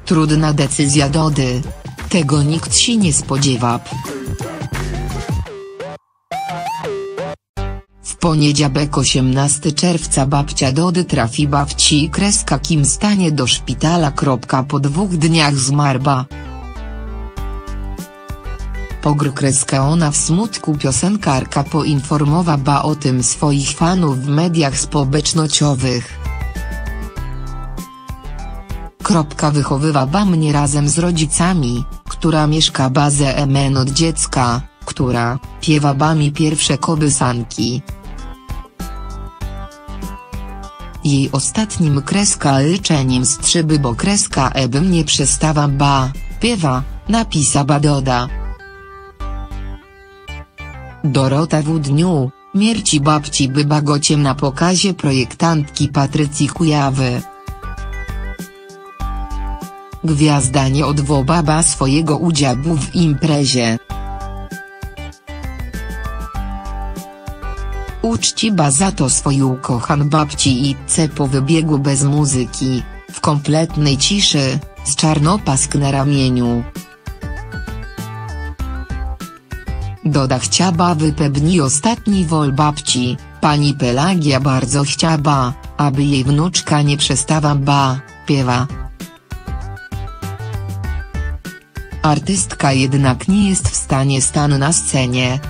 Trudna decyzja Dody. Tego nikt się nie spodziewa. W poniedziałek 18 czerwca babcia Dody trafi babci Kim stanie do szpitala. Po 2 dniach zmarła. Ona w smutku. Piosenkarka poinformowała o tym swoich fanów w mediach społecznościowych. Wychowywała mnie razem z rodzicami, która mieszka bazę emen od dziecka, która piewała mi pierwsze kołysanki. Jej ostatnim życzeniem strzyby, bo bym nie przestała piewa, napisała Doda. Dorota w dniu śmierci babci była gościem na pokazie projektantki Patrycji Kujawy. Gwiazda nie odwołała swojego udziału w imprezie. Uczciła za to swoją kochaną babci i po wybiegu bez muzyki, w kompletnej ciszy, z czarnopask na ramieniu. Doda chciała wypełnić ostatni wol babci. Pani Pelagia bardzo chciała, aby jej wnuczka nie przestała piewa. Artystka jednak nie jest w stanie stanąć na scenie.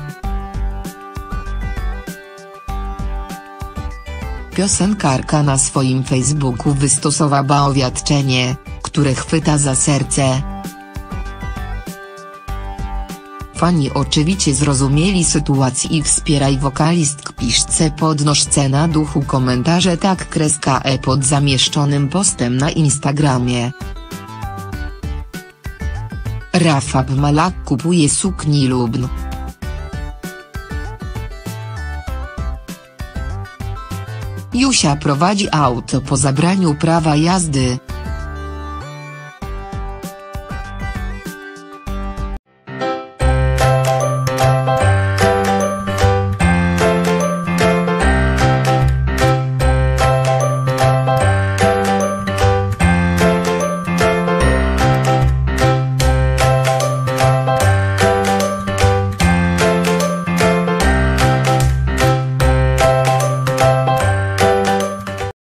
Piosenkarka na swoim Facebooku wystosowała oświadczenie, które chwyta za serce. Fani oczywiście zrozumieli sytuację i wspieraj wokalistkę. Piszcie podnoszcie na duchu komentarze tak pod zamieszczonym postem na Instagramie. Rafał Malak kupuje sukni Lubn. Jusia prowadzi auto po zabraniu prawa jazdy.